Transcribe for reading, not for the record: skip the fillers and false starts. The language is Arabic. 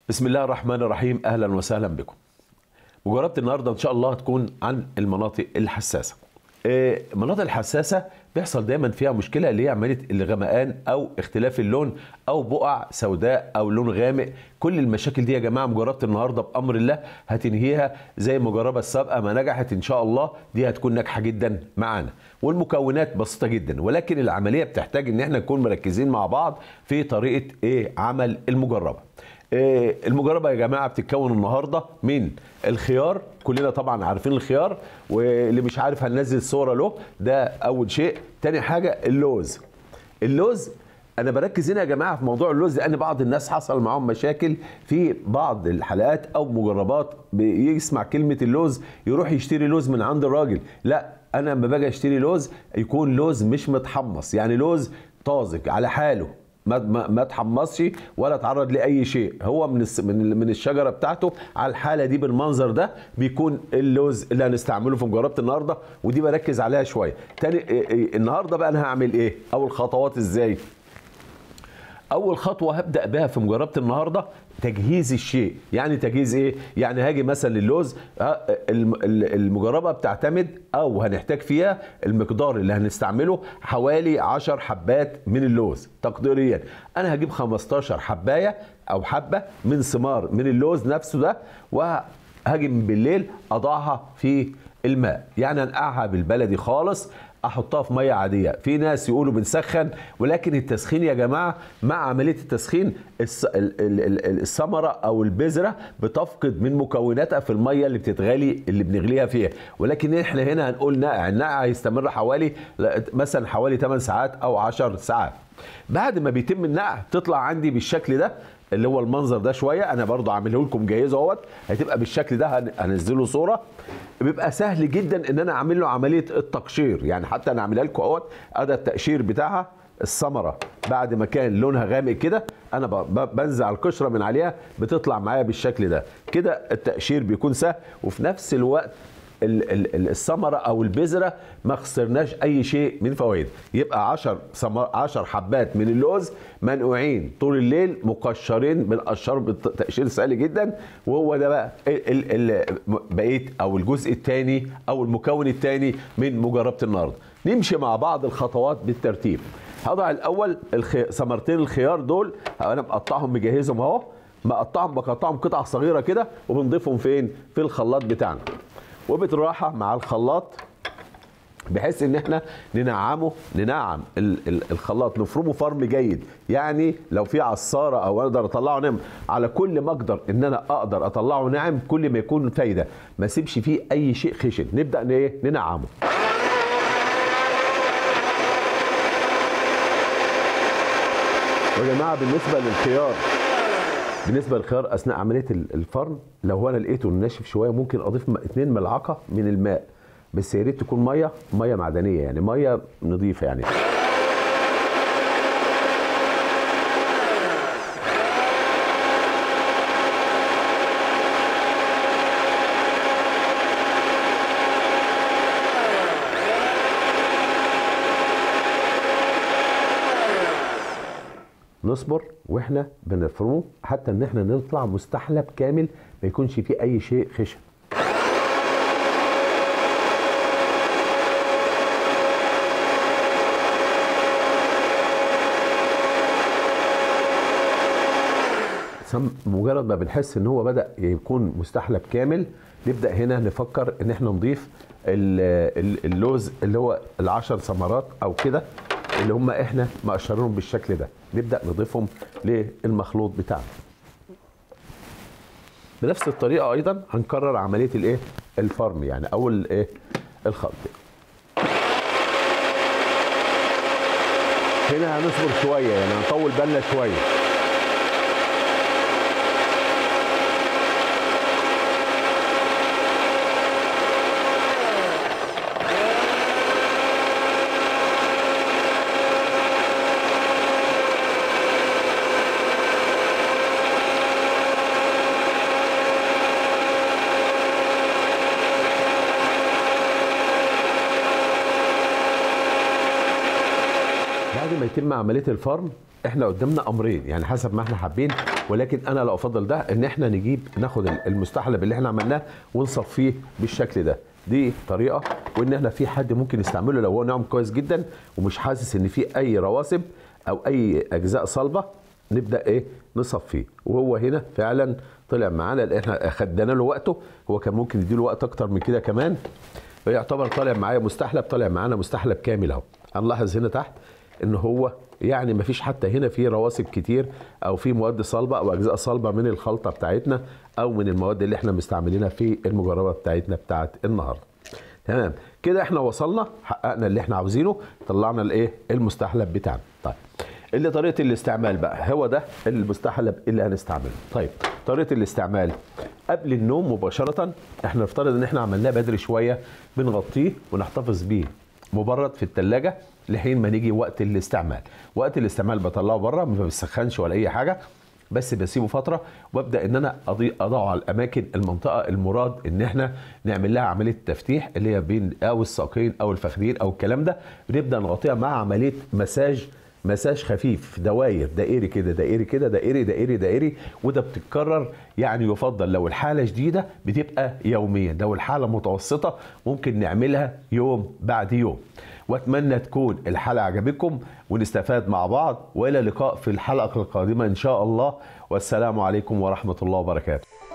بسم الله الرحمن الرحيم. اهلا وسهلا بكم. مجربة النهارده ان شاء الله هتكون عن المناطق الحساسه. المناطق الحساسه بيحصل دايما فيها مشكله اللي هي عمليه الغمقان او اختلاف اللون او بقع سوداء او لون غامق. كل المشاكل دي يا جماعه مجربة النهارده بامر الله هتنهيها زي المجربه السابقه ما نجحت ان شاء الله. دي هتكون ناجحه جدا معانا والمكونات بسيطه جدا، ولكن العمليه بتحتاج ان احنا نكون مركزين مع بعض في طريقه عمل المجربه. المجربه يا جماعه بتتكون النهارده من الخيار. كلنا طبعا عارفين الخيار، واللي مش عارف هننزل صوره له. ده اول شيء. تاني حاجه اللوز انا بركز هنا يا جماعه في موضوع اللوز لان بعض الناس حصل معاهم مشاكل في بعض الحلقات او مجربات، بيسمع كلمه اللوز يروح يشتري لوز من عند الراجل. لا، انا لما باجي اشتري لوز يكون لوز مش متحمص، يعني لوز طازج على حاله، ما تحمصش ولا تعرض لاي شيء. هو من الشجره بتاعته على الحاله دي بالمنظر ده بيكون اللوز اللي هنستعمله في مجربه النهارده، ودي بركز عليها شويه. تاني النهارده بقى انا هعمل ايه؟ اول خطوات ازاي؟ اول خطوه هبدا بها في مجربه النهارده تجهيز الشيء. يعني تجهيز ايه؟ يعني هاجي مثلا للوز، المجربه بتعتمد او هنحتاج فيها المقدار اللي هنستعمله حوالي 10 حبات من اللوز تقديريا. انا هجيب 15 حبايه او حبه من ثمار من اللوز نفسه ده، وهاجي من بالليل اضعها في الماء، يعني انقعها بالبلدي خالص، احطها في ميه عاديه. في ناس يقولوا بنسخن، ولكن التسخين يا جماعه مع عمليه التسخين الثمره او البذره بتفقد من مكوناتها في الميه اللي بتتغلي اللي بنغليها فيها. ولكن احنا هنا هنقول نقع. النقع هيستمر حوالي 8 ساعات او 10 ساعات. بعد ما بيتم النقع تطلع عندي بالشكل ده اللي هو المنظر ده شويه. انا برضو عامله لكم جاهزه اهوت، هتبقى بالشكل ده. هنزله صوره. بيبقى سهل جدا ان انا اعمل له عمليه التقشير، يعني حتى انا عاملها لكم اهوت. اداه التقشير بتاعها الثمره بعد ما كان لونها غامق كده انا بنزع القشره من عليها، بتطلع معايا بالشكل ده. كده التقشير بيكون سهل، وفي نفس الوقت الثمره او البذره ما خسرناش اي شيء من فوائد. يبقى 10 حبات من اللوز منقوعين طول الليل مقشرين بالقشار بتقشير سهل جدا. وهو ده بقى بقيه او الجزء الثاني او المكون الثاني من مجربه النهارده. نمشي مع بعض الخطوات بالترتيب. هضع الاول ثمرتين الخيار دول، انا مقطعهم مجهزهم اهو. بقطعهم قطع صغيره كده وبنضيفهم فين؟ في الخلاط بتاعنا، وبتراحة مع الخلاط بحيث ان احنا ننعم الخلاط، نفرمه فرم جيد. يعني لو في عصاره او اقدر اطلعه ناعم، على كل ما اقدر ان انا اقدر اطلعه ناعم كل ما يكون فايده، ما اسيبش فيه اي شيء خشن. نبدا ننعمه. يا جماعه بالنسبه للخيار اثناء عمليه الفرن، لو انا لقيته ناشف شويه ممكن اضيف 2 ملعقه من الماء، بس يا ريت تكون ميه معدنيه، يعني ميه نظيفه يعني. نصبر واحنا بنفرمه حتى ان احنا نطلع مستحلب كامل، ما يكونش فيه اي شيء خشن. مجرد ما بنحس ان هو بدأ يكون مستحلب كامل، نبدأ هنا نفكر ان احنا نضيف اللوز اللي هو ال10 ثمرات او كده اللي هم احنا مقشرينهم بالشكل ده. نبدا نضيفهم للمخلوط بتاعنا. بنفس الطريقه ايضا هنكرر عمليه الفرم، يعني اول الخلط. هنا هنصبر شويه، يعني هنطول بالنا شويه. بعد ما يتم عمليه الفرم احنا قدامنا امرين، يعني حسب ما احنا حابين. ولكن انا لا افضل ده، ان احنا ناخد المستحلب اللي احنا عملناه ونصفيه بالشكل ده. دي طريقه، وان احنا في حد ممكن يستعمله لو هو ناعم كويس جدا ومش حاسس ان في اي رواسب او اي اجزاء صلبه، نبدا نصفيه. وهو هنا فعلا طلع معانا، لان احنا خدنا له وقته، هو كان ممكن يديله وقت اكتر من كده كمان. فيعتبر طالع معايا مستحلب، طالع معانا مستحلب كامل اهو. هنلاحظ هنا تحت ان هو يعني ما فيش حتى هنا في رواسب كتير او في مواد صلبه او اجزاء صلبه من الخلطه بتاعتنا او من المواد اللي احنا مستعملينها في المجربه بتاعتنا بتاعت النهارده. تمام كده احنا وصلنا، حققنا اللي احنا عاوزينه، طلعنا المستحلب بتاعنا. طيب اللي طريقه الاستعمال بقى، هو ده المستحلب اللي هنستعمله. طيب طريقه الاستعمال قبل النوم مباشره، احنا نفترض ان احنا عملناه بدري شويه، بنغطيه ونحتفظ بيه مبرد في الثلاجه لحين ما نيجي وقت الاستعمال. وقت الاستعمال بطلعه بره، ما بيسخنش ولا اي حاجه، بس بسيبه فتره، وابدا ان انا اضعه على الاماكن المنطقه المراد ان احنا نعمل لها عمليه تفتيح، اللي هي بين او الساقين او الفخذين او الكلام ده. بنبدا نغطيها مع عمليه مساج خفيف، دواير، دائري كده، دائري كده، دائري دائري دائري، وده بتتكرر. يعني يفضل لو الحاله شديده بتبقى يوميا، لو الحاله متوسطه ممكن نعملها يوم بعد يوم. واتمنى تكون الحلقه عجبتكم ونستفاد مع بعض، والى اللقاء في الحلقه القادمه ان شاء الله، والسلام عليكم ورحمه الله وبركاته.